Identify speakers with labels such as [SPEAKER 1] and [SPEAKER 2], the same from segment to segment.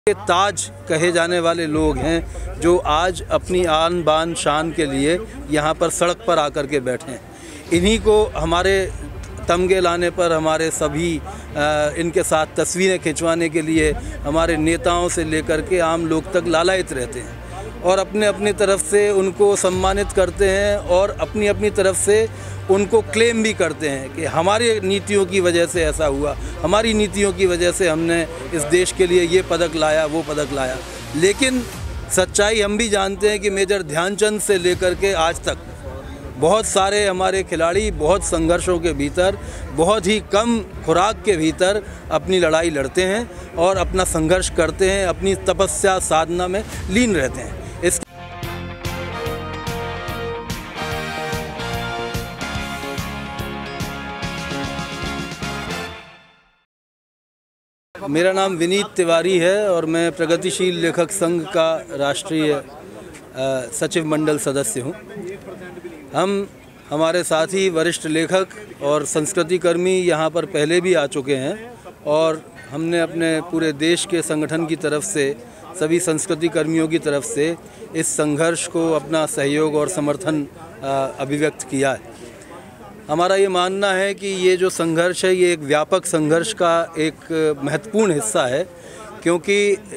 [SPEAKER 1] के ताज कहे जाने वाले लोग हैं जो आज अपनी आन बान शान के लिए यहाँ पर सड़क पर आकर के बैठे हैं। इन्हीं को हमारे तमगे लाने पर हमारे सभी इनके साथ तस्वीरें खिंचवाने के लिए हमारे नेताओं से लेकर के आम लोग तक लालायित रहते हैं और अपने अपनी तरफ से उनको सम्मानित करते हैं और अपनी अपनी तरफ से उनको क्लेम भी करते हैं कि हमारी नीतियों की वजह से ऐसा हुआ, हमारी नीतियों की वजह से हमने इस देश के लिए ये पदक लाया, वो पदक लाया। लेकिन सच्चाई हम भी जानते हैं कि मेजर ध्यानचंद से लेकर के आज तक बहुत सारे हमारे खिलाड़ी बहुत संघर्षों के भीतर, बहुत ही कम खुराक के भीतर अपनी लड़ाई लड़ते हैं और अपना संघर्ष करते हैं, अपनी तपस्या साधना में लीन रहते हैं। मेरा नाम विनीत तिवारी है और मैं प्रगतिशील लेखक संघ का राष्ट्रीय सचिव मंडल सदस्य हूँ। हमारे साथी वरिष्ठ लेखक और संस्कृति कर्मी यहाँ पर पहले भी आ चुके हैं और हमने अपने पूरे देश के संगठन की तरफ से, सभी संस्कृति कर्मियों की तरफ से इस संघर्ष को अपना सहयोग और समर्थन अभिव्यक्त किया है। हमारा ये मानना है कि ये जो संघर्ष है ये एक व्यापक संघर्ष का एक महत्वपूर्ण हिस्सा है, क्योंकि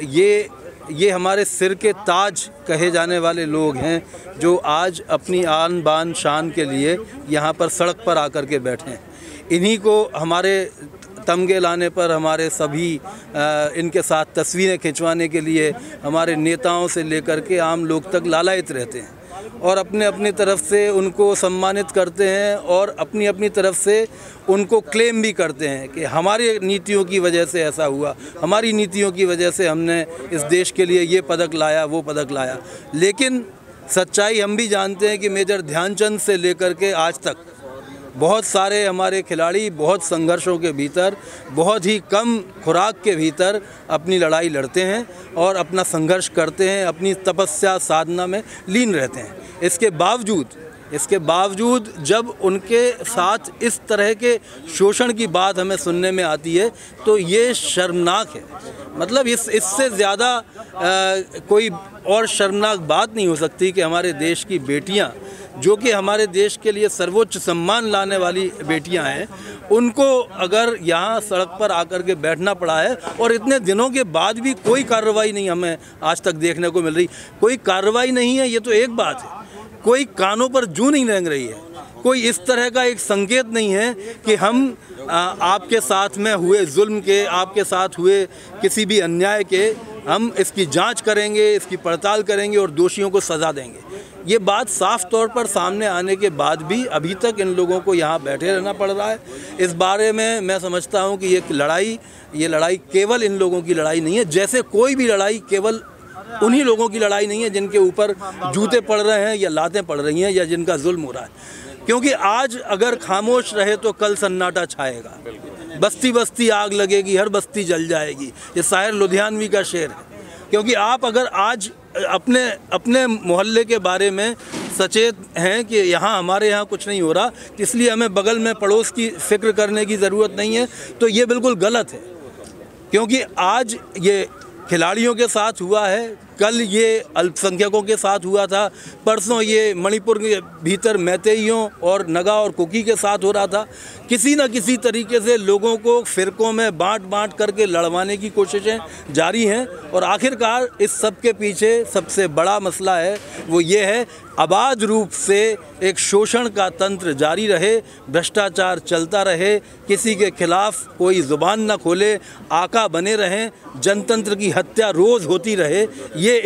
[SPEAKER 1] ये हमारे सिर के ताज कहे जाने वाले लोग हैं जो आज अपनी आन बान शान के लिए यहाँ पर सड़क पर आकर के बैठे हैं। इन्हीं को हमारे तमगे लाने पर हमारे सभी इनके साथ तस्वीरें खिंचवाने के लिए हमारे नेताओं से लेकर के आम लोग तक लालायित रहते हैं और अपने अपनी तरफ से उनको सम्मानित करते हैं और अपनी अपनी तरफ से उनको क्लेम भी करते हैं कि हमारी नीतियों की वजह से ऐसा हुआ, हमारी नीतियों की वजह से हमने इस देश के लिए ये पदक लाया, वो पदक लाया। लेकिन सच्चाई हम भी जानते हैं कि मेजर ध्यानचंद से लेकर के आज तक बहुत सारे हमारे खिलाड़ी बहुत संघर्षों के भीतर, बहुत ही कम खुराक के भीतर अपनी लड़ाई लड़ते हैं और अपना संघर्ष करते हैं, अपनी तपस्या साधना में लीन रहते हैं। इसके बावजूद जब उनके साथ इस तरह के शोषण की बात हमें सुनने में आती है तो ये शर्मनाक है। मतलब इससे ज़्यादा कोई और शर्मनाक बात नहीं हो सकती कि हमारे देश की बेटियां, जो कि हमारे देश के लिए सर्वोच्च सम्मान लाने वाली बेटियां हैं, उनको अगर यहाँ सड़क पर आकर के बैठना पड़ा है और इतने दिनों के बाद भी कोई कार्रवाई नहीं हमें आज तक देखने को मिल रही। कोई कार्रवाई नहीं है ये तो एक बात है, कोई कानों पर जूं नहीं रेंग रही है, कोई इस तरह का एक संकेत नहीं है कि हम आपके साथ में हुए जुल्म के, आपके साथ हुए किसी भी अन्याय के हम इसकी जांच करेंगे, इसकी पड़ताल करेंगे और दोषियों को सज़ा देंगे। ये बात साफ तौर पर सामने आने के बाद भी अभी तक इन लोगों को यहाँ बैठे रहना पड़ रहा है। इस बारे में मैं समझता हूँ कि ये लड़ाई केवल इन लोगों की लड़ाई नहीं है, जैसे कोई भी लड़ाई केवल उन्हीं लोगों की लड़ाई नहीं है जिनके ऊपर जूते पड़ रहे हैं या लातें पड़ रही हैं या जिनका जुल्म हो रहा है। क्योंकि आज अगर खामोश रहे तो कल सन्नाटा छाएगा, बस्ती बस्ती आग लगेगी, हर बस्ती जल जाएगी। ये शायर लुधियानवी का शेर है। क्योंकि आप अगर आज अपने मोहल्ले के बारे में सचेत हैं कि हमारे यहाँ कुछ नहीं हो रहा, इसलिए हमें बगल में पड़ोस की फिक्र करने की ज़रूरत नहीं है, तो ये बिल्कुल गलत है। क्योंकि आज ये खिलाड़ियों के साथ हुआ है, कल ये अल्पसंख्यकों के साथ हुआ था, परसों ये मणिपुर के भीतर मैतेइयों और नगा और कुकी के साथ हो रहा था। किसी न किसी तरीके से लोगों को फिरकों में बांट करके लड़वाने की कोशिशें जारी हैं और आखिरकार इस सब के पीछे सबसे बड़ा मसला है वो ये है, अबाध रूप से एक शोषण का तंत्र जारी रहे, भ्रष्टाचार चलता रहे, किसी के खिलाफ कोई ज़ुबान न खोले, आका बने रहें, जनतंत्र की हत्या रोज़ होती रहे। ये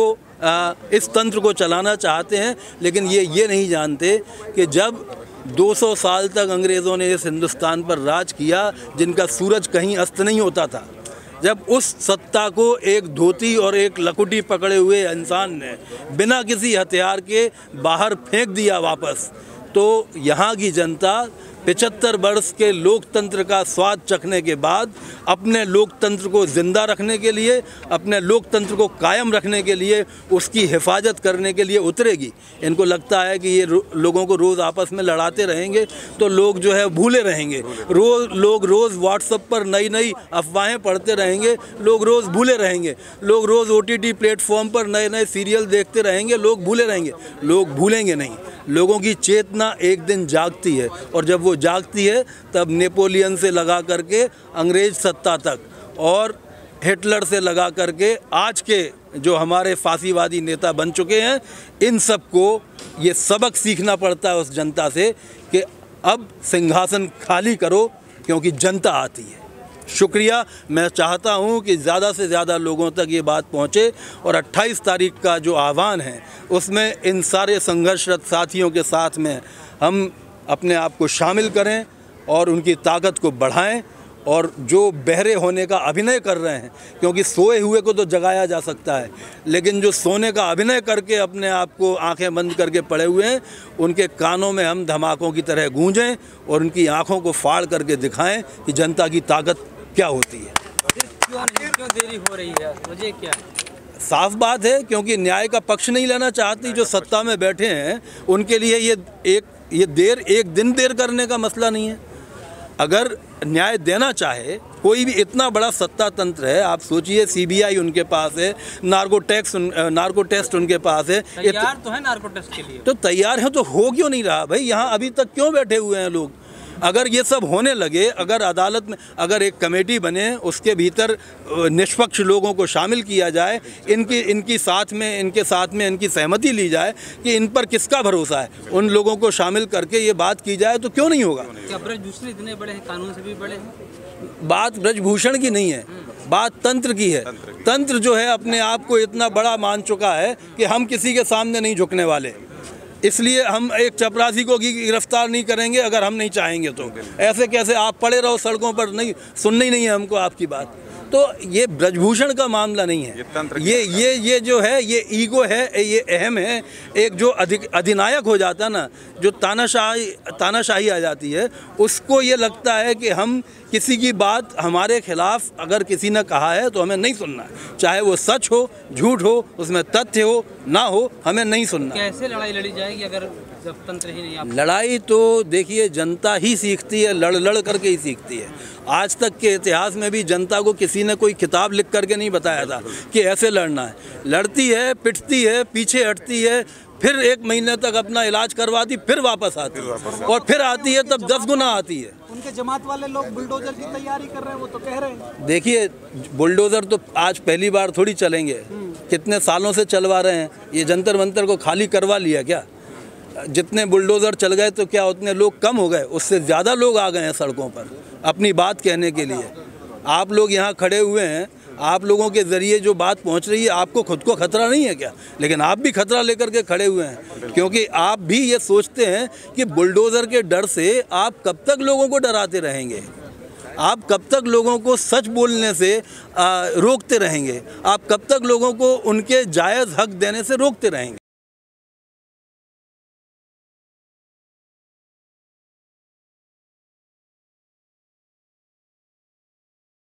[SPEAKER 1] इस तंत्र को चलाना चाहते हैं, लेकिन ये नहीं जानते कि जब 200 साल तक अंग्रेज़ों ने इस हिंदुस्तान पर राज किया, जिनका सूरज कहीं अस्त नहीं होता था, जब उस सत्ता को एक धोती और एक लकुटी पकड़े हुए इंसान ने बिना किसी हथियार के बाहर फेंक दिया वापस, तो यहाँ की जनता 75 वर्ष के लोकतंत्र का स्वाद चखने के बाद अपने लोकतंत्र को ज़िंदा रखने के लिए, अपने लोकतंत्र को कायम रखने के लिए, उसकी हिफाजत करने के लिए उतरेगी। इनको लगता है कि ये लोगों को रोज़ आपस में लड़ाते रहेंगे तो लोग जो है भूले रहेंगे। लोग रोज़ व्हाट्सएप पर नई नई अफवाहें पढ़ते रहेंगे, लोग रोज़ भूले रहेंगे। लोग रोज़ OTT प्लेटफॉर्म पर नए नए सीरियल देखते रहेंगे, लोग भूले रहेंगे। लोग भूलेंगे नहीं। लोगों की चेतना एक दिन जागती है, और जब वो जागती है तब नेपोलियन से लगा करके अंग्रेज सत्ता तक और हिटलर से लगा करके आज के जो हमारे फांसीवादी नेता बन चुके हैं, इन सबको ये सबक सीखना पड़ता है उस जनता से कि अब सिंहासन खाली करो, क्योंकि जनता आती है। शुक्रिया। मैं चाहता हूं कि ज़्यादा से ज़्यादा लोगों तक ये बात पहुंचे, और 28 तारीख का जो आह्वान है उसमें इन सारे संघर्षरत साथियों के साथ में हम अपने आप को शामिल करें और उनकी ताकत को बढ़ाएं। और जो बहरे होने का अभिनय कर रहे हैं, क्योंकि सोए हुए को तो जगाया जा सकता है, लेकिन जो सोने का अभिनय करके अपने आप को आंखें बंद करके पड़े हुए हैं, उनके कानों में हम धमाकों की तरह गूंजें और उनकी आंखों को फाड़ करके दिखाएं कि जनता की ताकत क्या होती है।
[SPEAKER 2] क्यों देरी हो रही है, वजह क्या है?
[SPEAKER 1] साफ बात है, क्योंकि न्याय का पक्ष नहीं लेना चाहती जो सत्ता में बैठे हैं। उनके लिए ये देर एक दिन देर करने का मसला नहीं है। अगर न्याय देना चाहे कोई भी, इतना बड़ा सत्ता तंत्र है, आप सोचिए CBI उनके पास है, नार्को टेस्ट उनके पास है।
[SPEAKER 2] तैयार तो है नार्को टेस्ट के लिए,
[SPEAKER 1] तो तैयार है तो हो क्यों नहीं रहा भाई? यहाँ अभी तक क्यों बैठे हुए हैं लोग? अगर ये सब होने लगे, अगर अदालत में अगर एक कमेटी बने, उसके भीतर निष्पक्ष लोगों को शामिल किया जाए, इनके साथ में इनकी सहमति ली जाए कि इन पर किसका भरोसा है, उन लोगों को शामिल करके ये बात की जाए तो क्यों नहीं होगा?
[SPEAKER 2] क्या ब्रजभूषण इतने बड़े हैं, कानून से भी बड़े हैं?
[SPEAKER 1] बात ब्रजभूषण की नहीं है, बात तंत्र की है। तंत्र जो है अपने आप को इतना बड़ा मान चुका है कि हम किसी के सामने नहीं झुकने वाले, इसलिए हम एक चपरासी को गिरफ्तार नहीं करेंगे अगर हम नहीं चाहेंगे तो। ऐसे कैसे आप पड़े रहो सड़कों पर, नहीं सुननी नहीं है हमको आपकी बात। तो ये ब्रजभूषण का मामला नहीं है, ये जो है ये ईगो है, ये अहम है। एक जो अधिनायक हो जाता ना, जो तानाशाही आ जाती है, उसको ये लगता है कि हम किसी की बात हमारे खिलाफ अगर किसी ने कहा है तो हमें नहीं सुनना है, चाहे वो सच हो झूठ हो, उसमें तथ्य हो ना हो, हमें नहीं सुनना।
[SPEAKER 2] कैसे लड़ाई लड़ी जाएगी अगर जब तंत्र ही नहीं?
[SPEAKER 1] लड़ाई तो देखिए जनता ही सीखती है, लड़ करके ही सीखती है। आज तक के इतिहास में भी जनता को किसी ने कोई किताब लिख करके नहीं बताया था कि ऐसे लड़ना है। लड़ती है, पिटती है, पीछे हटती है, फिर 1 महीने तक अपना इलाज करवाती, फिर वापस आती है, और फिर आती है तब 10 गुना आती है।
[SPEAKER 3] उनके जमात वाले लोग बुलडोजर की तैयारी कर रहे हैं, वो तो कह रहे हैं।
[SPEAKER 1] देखिए बुलडोजर तो आज पहली बार थोड़ी चलेंगे, कितने सालों से चलवा रहे हैं। ये जंतर मंतर को खाली करवा लिया क्या? जितने बुलडोज़र चल गए तो क्या उतने लोग कम हो गए? उससे ज़्यादा लोग आ गए हैं सड़कों पर अपनी बात कहने के लिए। आप लोग यहाँ खड़े हुए हैं, आप लोगों के ज़रिए जो बात पहुँच रही है, आपको खुद को खतरा नहीं है क्या? लेकिन आप भी खतरा लेकर के खड़े हुए हैं, क्योंकि आप भी ये सोचते हैं कि बुलडोज़र के डर से आप कब तक लोगों को डराते रहेंगे, आप कब तक लोगों को सच बोलने से रोकते रहेंगे, आप कब तक लोगों को उनके जायज़ हक देने से रोकते रहेंगे।